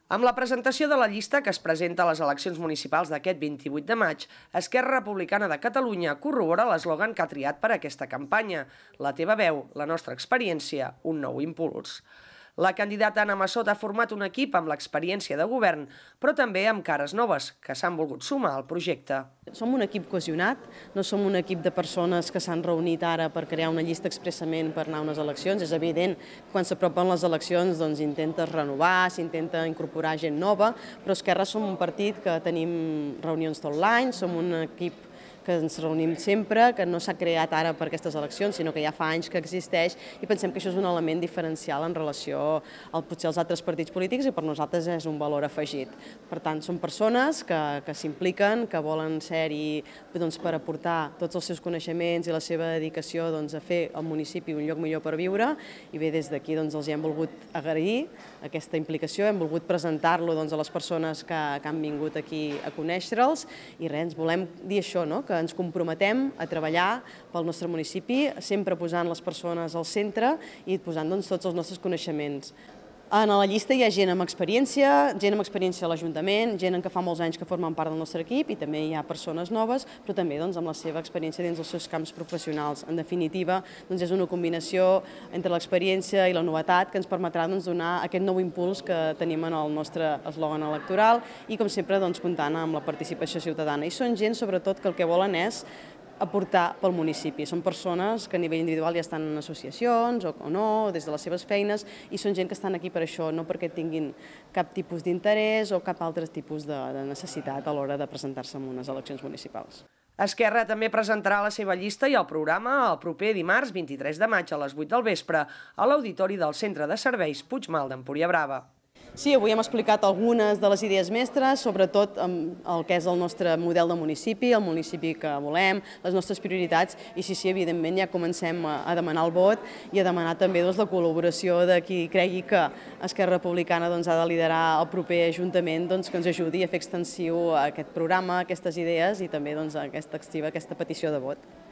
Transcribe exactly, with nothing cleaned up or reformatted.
Amb la presentació de la llista que es presenta a les eleccions municipals d'aquest vint-i-vuit de maig, Esquerra Republicana de Catalunya corrobora l'eslògan que ha triat per a aquesta campanya: la teva veu, la nostra experiència, un nou impuls. La candidata Anna Massot ha format un equip amb l'experiència de govern, però també amb cares noves, que s'han volgut sumar al projecte. Som un equip cohesionat, no som un equip de persones que s'han reunit ara per crear una llista expressament per anar a unes eleccions. És evident que quan s'apropen les eleccions doncs, intentes renovar, s'intenta incorporar gent nova, però Esquerra som un partit que tenim reunions tot l'any, som un equip que ens reunim sempre, que no s'ha creat ara per aquestes eleccions, sinó que ja fa anys que existeix, i pensem que això és un element diferencial en relació al, potser als altres partits polítics, i per nosaltres és un valor afegit. Per tant, són persones que, que s'impliquen, que volen ser-hi doncs, per aportar tots els seus coneixements i la seva dedicació doncs, a fer el municipi un lloc millor per viure, i bé, des d'aquí doncs, els hi hem volgut agrair aquesta implicació, hem volgut presentar-lo doncs, a les persones que, que han vingut aquí a conèixer-los, i res, ens volem dir això, no? Que ens comprometem a treballar pel nostre municipi, sempre posant les persones al centre i posant doncs, tots els nostres coneixements. En la llista hi ha gent amb experiència, gent amb experiència a l'Ajuntament, gent que fa molts anys que formen part del nostre equip, i també hi ha persones noves, però també doncs, amb la seva experiència dins dels seus camps professionals. En definitiva, doncs, és una combinació entre l'experiència i la novetat que ens permetrà doncs, donar aquest nou impuls que tenim en el nostre eslògan electoral i, com sempre, doncs, comptant amb la participació ciutadana. I són gent, sobretot, que el que volen és aportar pel municipi. Són persones que a nivell individual ja estan en associacions o no, des de les seves feines, i són gent que estan aquí per això, no perquè tinguin cap tipus d'interès o cap altre tipus de, de necessitat a l'hora de presentar-se en unes eleccions municipals. Esquerra també presentarà la seva llista i el programa el proper dimarts vint-i-tres de maig a les vuit del vespre a l'auditori del Centre de Serveis Puigmal d'Empúria Brava. Sí, avui hem explicat algunes de les idees mestres, sobretot el que és el nostre model de municipi, el municipi que volem, les nostres prioritats, i sí, sí, evidentment ja comencem a demanar el vot i a demanar també doncs, la col·laboració de qui cregui que Esquerra Republicana doncs, ha de liderar el proper Ajuntament, doncs, que ens ajudi a fer extensiu aquest programa, aquestes idees i també doncs, aquesta activa, aquesta petició de vot.